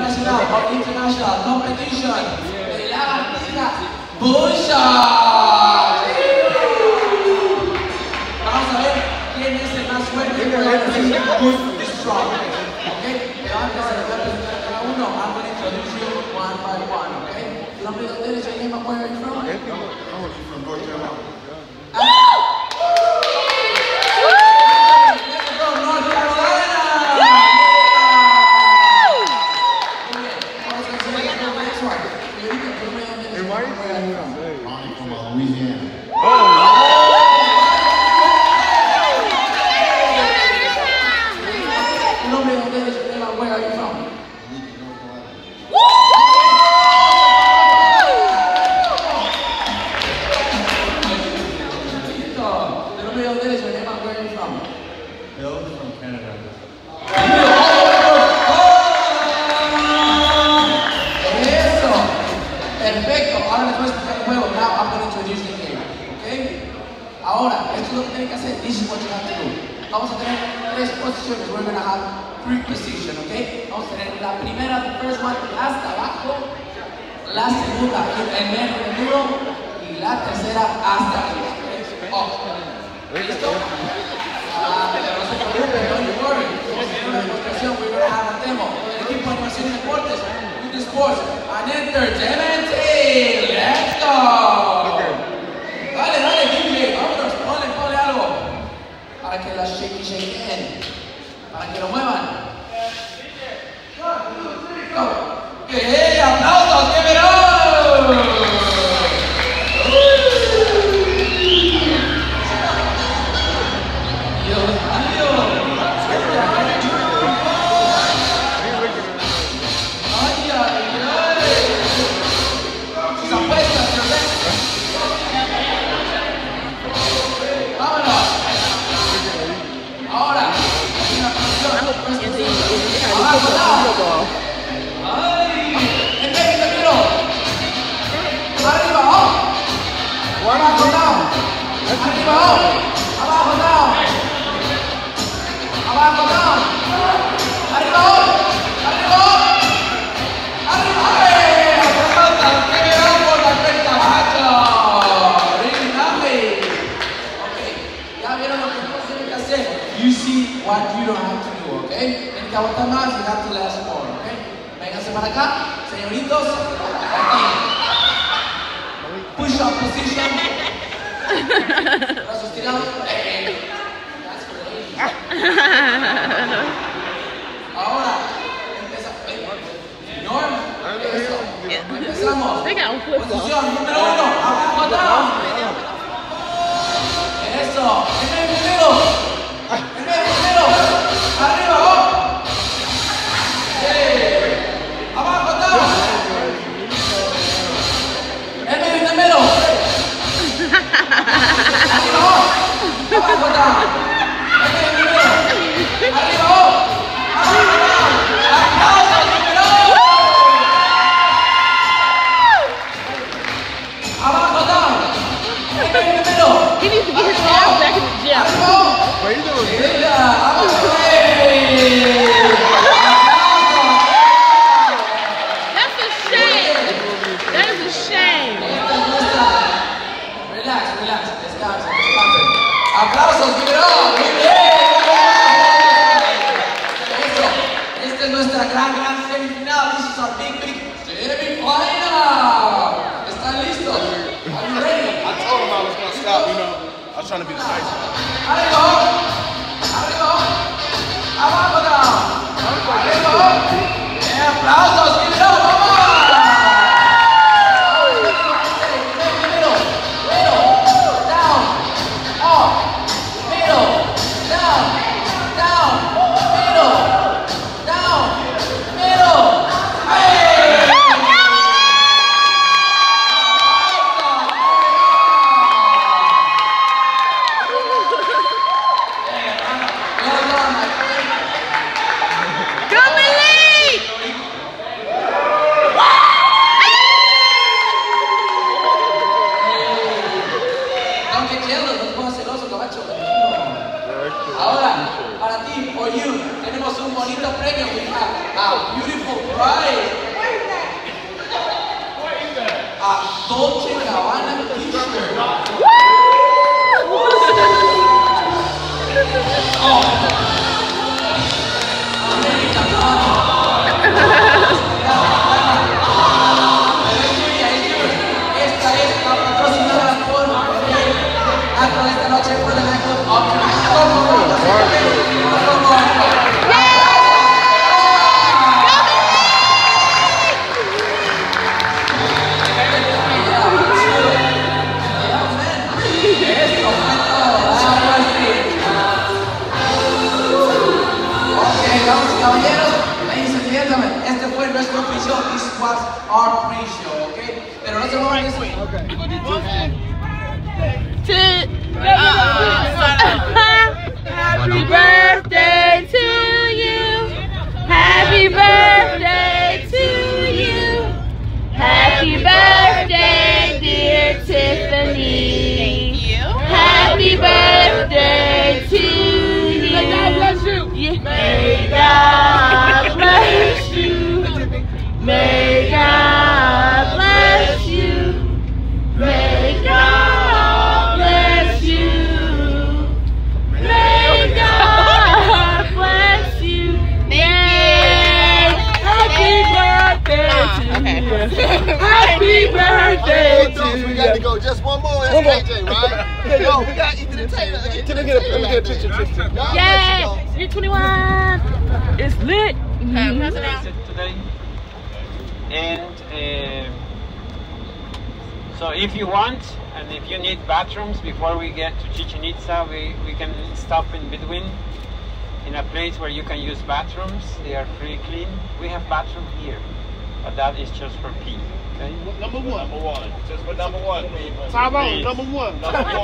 internacional or international competition de lagartijas push-up. Vamos a ver quién es el más fuerte y good y strong. Okay? Pero antes de presentar a cada uno, I'm going to introduce you one by one. Okay? ¿Tu nombre dónde eres? Your name, where are you from? I'm from North Carolina. Ahora, esto es lo que tienen que hacer. This is what you have to do. Vamos a tener tres posiciones. We're going to have three positions, okay? Vamos a tener la primera, the first one, hasta abajo. La segunda, en medio del muro. Y la tercera, hasta arriba. Oh. ¿Listo? Pero no se preocupen, don't you worry. Vamos a tener una demostración. We're going to have a demo. El equipo de animación y deportes. With the sports and entertainment team. Let's go. Dale, dale, DJ, vámonos, ponle algo para que la shakeen, para que lo muevan. ¡Hey, aplausos, give it up! Dios mío. Ay, ay, ay. Sus apuestas, ahora, abajo, ay, en medio, arriba, abajo, down, arriba, abajo, down, abajo, down, arriba, por la cuenta baja, really nice. Okay, ya vieron lo que tienen que hacer. You see what you don't have to do, okay? En que aguantar más, you have to last more, okay? Vénganse para acá, señoritos. Aquí. Push up position. Brazos tirados. That's for the ladies. Ahora, Norm, eso. Empezamos. Posición número 1, abajo, down. Eso, en el primero. Arriba, abajo, down. En medio. Arriba, abajo, down. En medio. Arriba, abajo, down. Aplausos, número. Abajo, down. En medio. He needs to get his ass back in the gym. What are you doing? That's a shame. That is a shame. Relax, descansen. Aplausos, give it up. Muy bien. Eso, esta es nuestra gran semifinal. This is our big semifinal. ¿Están listos? Are you ready? I told him I was going to stop, you know. I was trying to be decisive. Arriba, abajo, down. Arriba, aplausos, give it up, vamos. Go Millie! surprise. A Dolce Gabbana t-shirt. Esta es patrocinada por esta noche por el nightclub Optimus. Caballeros, ladies and gentlemen, este fue nuestro pre-show. This was our pre-show, okay? Pero no se muevan eso. Happy birthday to you. Happy birthday to you. Happy birthday, dear Tiffany. Thank you. Happy birthday to you. May God bless you. May God bless you. May God bless you. May God bless you. May God bless you. Thank you. Happy birthday to you. Happy birthday to you. We got to go. Just one more. It's KJ, right? Yo, we got to eat the tater. Let me get a picture. Yeah, you're 21. It's lit. Today. And so if you want, and if you need bathrooms before we get to Chichen Itza, we can stop in between in a place where you can use bathrooms. They are pretty clean. We have bathroom here, but that is just for pee. Okay? Number one. Just for number one. Time out. Number one.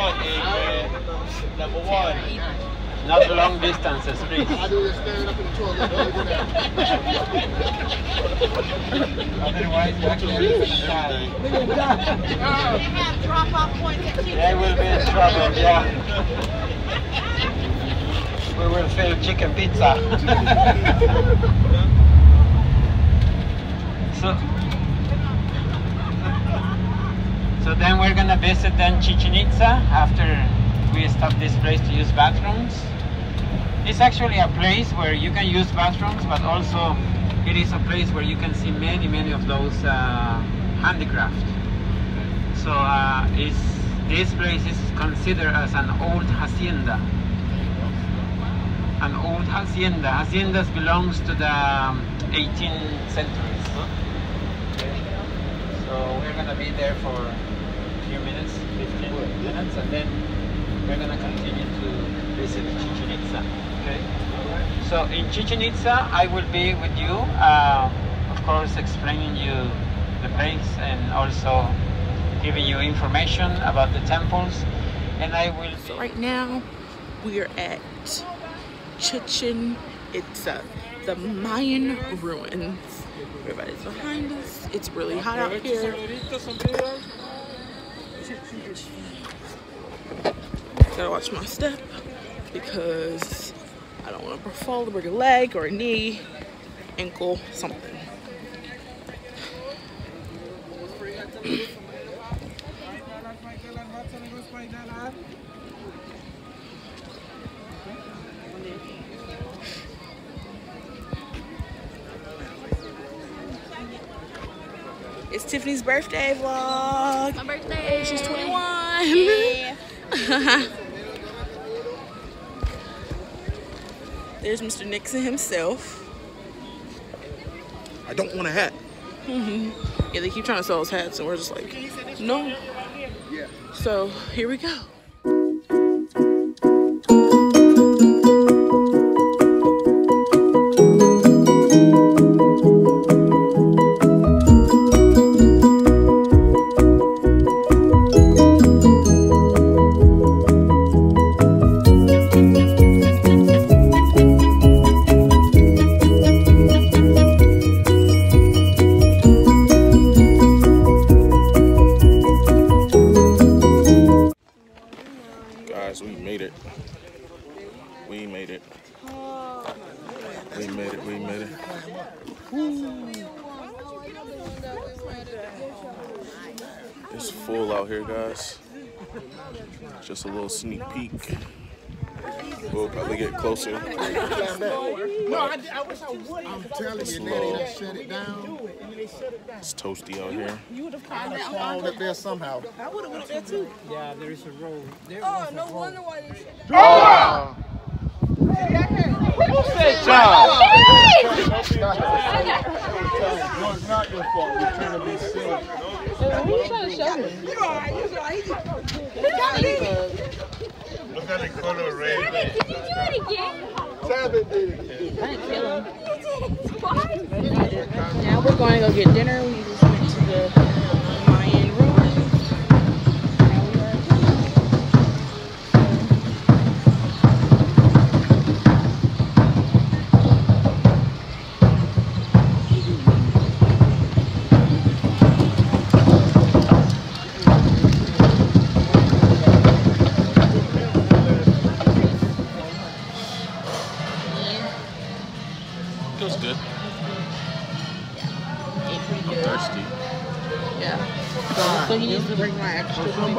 Number one. Not long distances, please. I do this staring up in the toilet. Otherwise, actually, Drop-off points at Chichen. they will be in trouble, yeah. We will fill chicken pizza. So then we're gonna visit then Chichen Itza after we stop this place to use bathrooms. It's actually a place where you can use bathrooms, but also it is a place where you can see many of those handicrafts. So this place is considered as an old hacienda. An old hacienda. Haciendas belongs to the 18th centuries. So we're gonna be there for a few minutes, 15 minutes, and then we're gonna continue to visit Chichen Itza. Okay. So in Chichen Itza, I will be with you, of course, explaining you the place and also giving you information about the temples. And I will. So right now, we are at Chichen Itza, the Mayan ruins. Everybody's behind us. It's really hot out here. Gotta watch my step because I don't want to fall, break a leg or a knee, ankle, something. It's Tiffany's birthday vlog. My birthday. She's 21. Yeah. There's Mr. Nixon himself. I don't want a hat. Yeah, they keep trying to sell us hats, and we're just like, no. So here we go. It's full out here, guys. Just a little sneak peek. We'll probably get closer. No, I wish I would. I'm telling you, they shut it down. It's toasty out here. You would have I'd have crawled up there somehow. I would have went up there too. Yeah, there is a road. Oh, no wonder why they shut down. Oh! Who said John? No, it's not your fault. You're trying to be silly. Who you trying to show me? Look at the color red. Did you do it again? Tabit did it. I didn't kill him. What? Now we're going to go get dinner. We just went to the Mayan ruins. Now we are It was good. ate pretty I'm good. thirsty. Yeah. So he needs to bring my extra food.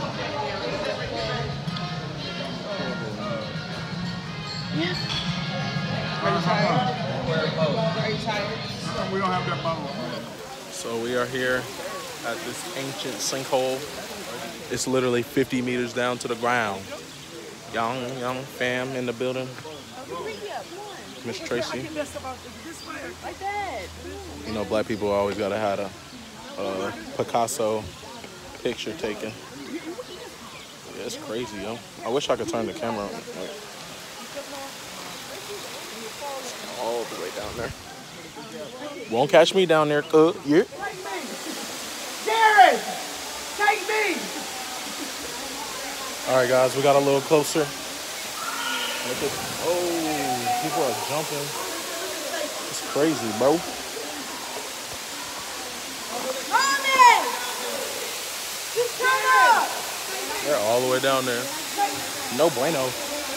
Yeah. Are you tired? We don't have that bottle. So we are here at this ancient sinkhole. It's literally 50 meters down to the ground. Young fam in the building. Miss Tracy. Like that. You know, black people always gotta have a Picasso picture taken. Yeah, it's crazy, yo. I wish I could turn the camera on. Like, all the way down there. Won't catch me down there, yeah. Jared! Take me! All right, guys, we got a little closer. Look at, oh, people are jumping. It's crazy, bro. Mommy! Just turn up! They're all the way down there. No bueno.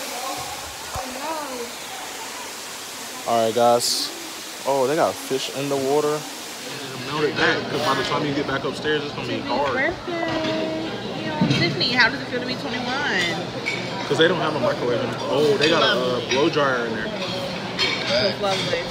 All right, guys. Oh, they got fish in the water. Melt it back, because by the time you get back upstairs, it's gonna be hard. Birthday. Tiffany, how does it feel to be 21? Because they don't have a microwave in there. Oh, they got a blow dryer in there. That's lovely.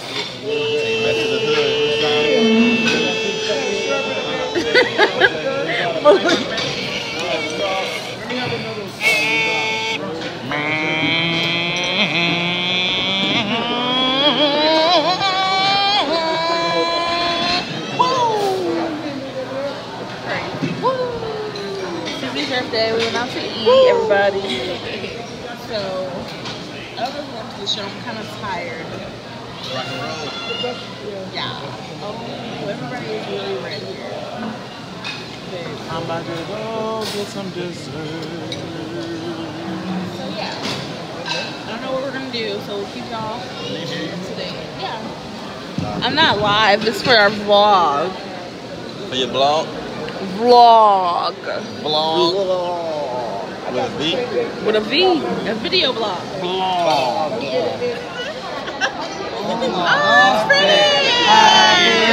Birthday, we went out to eat, everybody. So, other than the show, I'm kind of tired. Rock and roll. Yeah. Oh, everybody is really ready here. I'm about to go get some dessert. So, yeah. I don't know what we're going to do, so we'll keep y'all today. Yeah. I'm not live, this is for our vlog. For your blog? Vlog. Vlog. With a V? With a V. A video vlog. Vlog. Oh, Freddie!